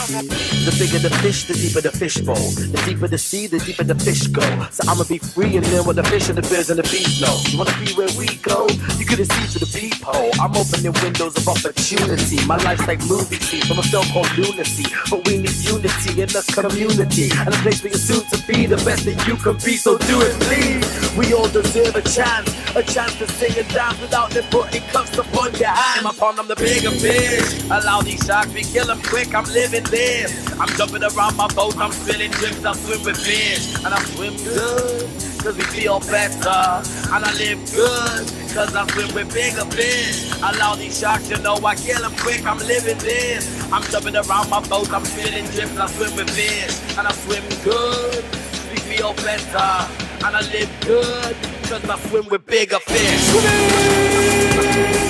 The bigger the fish, the deeper the fishbowl. The deeper the sea, the deeper the fish go. So I'ma be free and then what the fish and the birds and the bees know. You wanna be where we go? You couldn't see through the peephole. I'm opening windows of opportunity. My life's like movie scenes from a film called Lunacy. But we need unity in this community. And a place where you're soon to be the best that you can be. So do it, please. We all deserve a chance to sing and dance without them putting cups upon your hand. In my pond, I'm the bigger fish. Allow these sharks, we kill them quick. I'm living this. I'm jumping around my boat, I'm spilling drinks, I swim with fish. And I swim good, cause we feel better. And I live good, cause I swim with bigger fish. Allow these sharks, you know I kill them quick, I'm living this. I'm jumping around my boat, I'm spilling drinks, I swim with fish. And I swim good, we feel better. And I live good, cause I swim with bigger fish.